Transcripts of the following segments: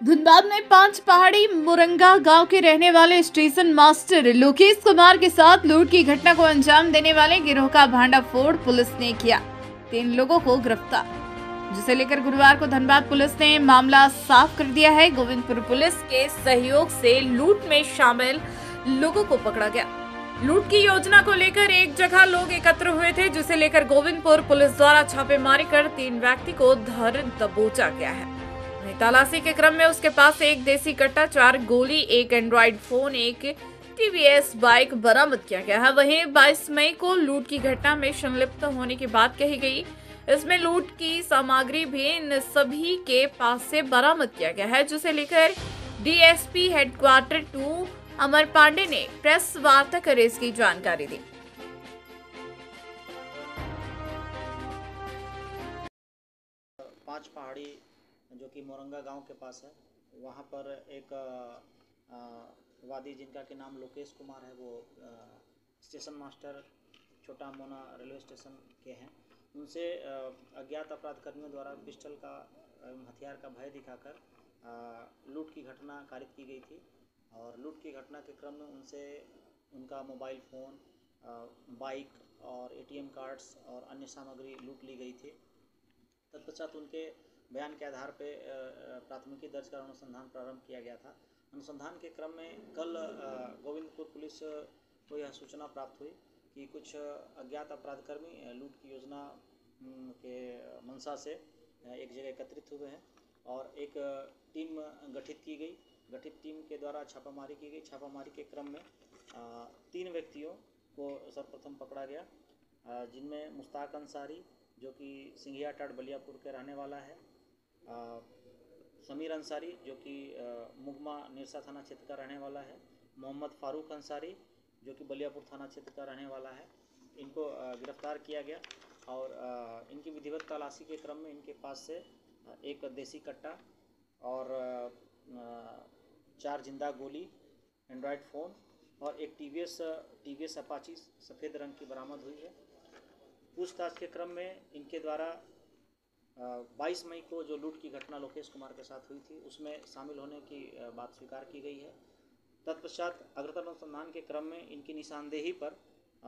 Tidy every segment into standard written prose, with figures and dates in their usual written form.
धनबाद में 5 पहाड़ी मुरंगा गांव के रहने वाले स्टेशन मास्टर लोकेश कुमार के साथ लूट की घटना को अंजाम देने वाले गिरोह का भांडाफोड़ पुलिस ने किया। 3 लोगों को गिरफ्तार, जिसे लेकर गुरुवार को धनबाद पुलिस ने मामला साफ कर दिया है। गोविंदपुर पुलिस के सहयोग से लूट में शामिल लोगों को पकड़ा गया। लूट की योजना को लेकर एक जगह लोग एकत्र हुए थे, जिसे लेकर गोविंदपुर पुलिस द्वारा छापेमारी कर 3 व्यक्ति को धर दबोचा गया है। तलाशी के क्रम में उसके पास से एक देसी कट्टा, 4 गोली, एक एंड्रॉइड फोन, एक टीवीएस बाइक बरामद किया गया है। वहीं 22 मई को लूट की घटना में संलिप्त होने की बात कही गई। इसमें लूट की सामग्री भी इन सभी के पास से बरामद किया गया है, जिसे लेकर डीएसपी हेडक्वार्टर 2 अमर पांडे ने प्रेस वार्ता कर इसकी जानकारी दी। 5 पहाड़ी जो कि मोरंगा गांव के पास है, वहां पर एक वादी जिनका के नाम लोकेश कुमार है, वो स्टेशन मास्टर छोटा मोना रेलवे स्टेशन के हैं। उनसे अज्ञात अपराध कर्मियों द्वारा पिस्टल का हथियार का भय दिखाकर लूट की घटना कारित की गई थी। और लूट की घटना के क्रम में उनसे उनका मोबाइल फ़ोन, बाइक और एटीएम कार्ड्स और अन्य सामग्री लूट ली गई थी। तत्पश्चात उनके बयान के आधार पर प्राथमिकी दर्ज कर अनुसंधान प्रारंभ किया गया था। अनुसंधान के क्रम में कल गोविंदपुर पुलिस को यह सूचना प्राप्त हुई कि कुछ अज्ञात अपराधकर्मी लूट की योजना के मंशा से एक जगह एकत्रित हुए हैं और एक टीम गठित की गई। गठित टीम के द्वारा छापामारी की गई। छापामारी के क्रम में 3 व्यक्तियों को सर्वप्रथम पकड़ा गया, जिनमें मुश्ताक अंसारी जो कि सिंघिया टाट बलियापुर के रहने वाला है, समीर अंसारी जो कि मुगमा निरसा थाना क्षेत्र का रहने वाला है, मोहम्मद फारूक अंसारी जो कि बलियापुर थाना क्षेत्र का रहने वाला है। इनको गिरफ्तार किया गया और इनकी विधिवत तलाशी के क्रम में इनके पास से एक देसी कट्टा और 4 जिंदा गोली, एंड्रॉयड फ़ोन और एक टीवीएस अपाची सफ़ेद रंग की बरामद हुई है। पूछताछ के क्रम में इनके द्वारा 22 मई को जो लूट की घटना लोकेश कुमार के साथ हुई थी, उसमें शामिल होने की बात स्वीकार की गई है। तत्पश्चात अग्रतर अनुसंधान के क्रम में इनकी निशानदेही पर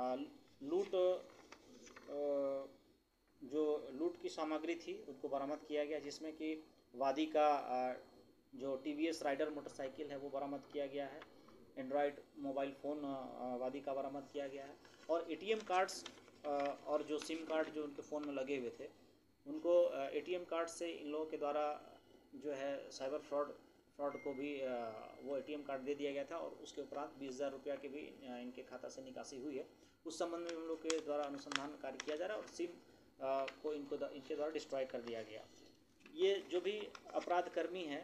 लूट की सामग्री थी उनको बरामद किया गया, जिसमें कि वादी का जो टीवीएस राइडर मोटरसाइकिल है वो बरामद किया गया है, एंड्रॉयड मोबाइल फ़ोन वादी का बरामद किया गया है और एटीएम कार्ड्स और जो सिम कार्ड जो उनके फ़ोन में लगे हुए थे, उनको एटीएम कार्ड से इन लोगों के द्वारा जो है साइबर फ्रॉड को भी वो एटीएम कार्ड दे दिया गया था और उसके उपरांत 20,000 रुपया की भी इनके खाता से निकासी हुई है। उस संबंध में उन लोग के द्वारा अनुसंधान कार्य किया जा रहा है और सिम को इनके द्वारा डिस्ट्रॉय कर दिया गया। ये जो भी अपराध कर्मी हैं,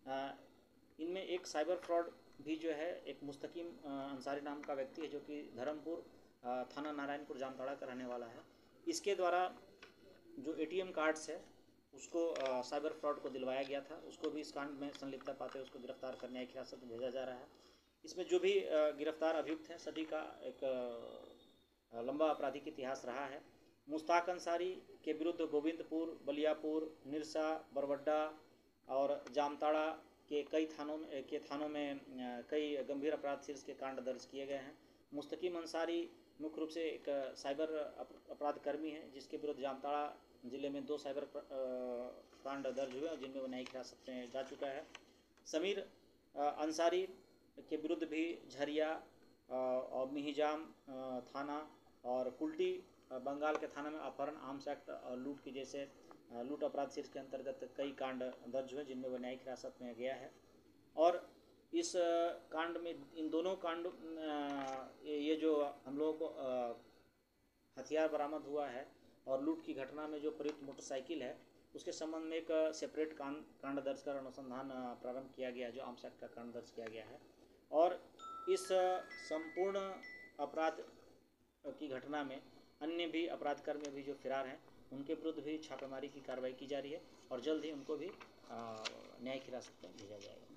इनमें एक साइबर फ्रॉड भी जो है एक मुस्तकीम अंसारी नाम का व्यक्ति है, जो कि धर्मपुर थाना नारायणपुर जामताड़ा का रहने वाला है। इसके द्वारा जो एटीएम कार्ड्स है उसको साइबर फ्रॉड को दिलवाया गया था। उसको भी इस कांड में संलिप्तता पाते उसको गिरफ्तार करने न्यायिक हिरासत में भेजा जा रहा है। इसमें जो भी गिरफ्तार अभियुक्त हैं, सभी का एक लंबा आपराधिक इतिहास रहा है। मुश्ताक अंसारी के विरुद्ध गोविंदपुर, बलियापुर, निरसा, बरवड्डा और जामताड़ा के कई थानों में कई गंभीर अपराध शीर्ष के कांड दर्ज किए गए हैं। मुस्तकीम अंसारी मुख्य रूप से एक साइबर अपराध कर्मी है, जिसके विरुद्ध जामताड़ा जिले में 2 साइबर कांड दर्ज हुए, जिनमें वो न्यायिक हिरासत में जा चुका है। समीर अंसारी के विरुद्ध भी झरिया और मिहिजाम थाना और कुल्टी बंगाल के थाना में अपहरण, आर्म्स एक्ट और लूट की जैसे लूट अपराध शीर्ष के अंतर्गत कई कांड दर्ज हुए, जिनमें वो न्यायिक हिरासत में गया है। और इस कांड में इन दोनों कांड ये जो हम लोगों को हथियार बरामद हुआ है और लूट की घटना में जो प्रयुक्त मोटरसाइकिल है, उसके संबंध में एक सेपरेट कांड दर्ज कर अनुसंधान प्रारंभ किया गया है, जो आर्म्स एक्ट का कांड दर्ज किया गया है। और इस संपूर्ण अपराध की घटना में अन्य भी अपराधकर्मी अभी जो फिरार हैं, उनके विरुद्ध भी छापेमारी की कार्रवाई की जा रही है और जल्द ही उनको भी न्यायिक हिरासत में भेजा जाएगा।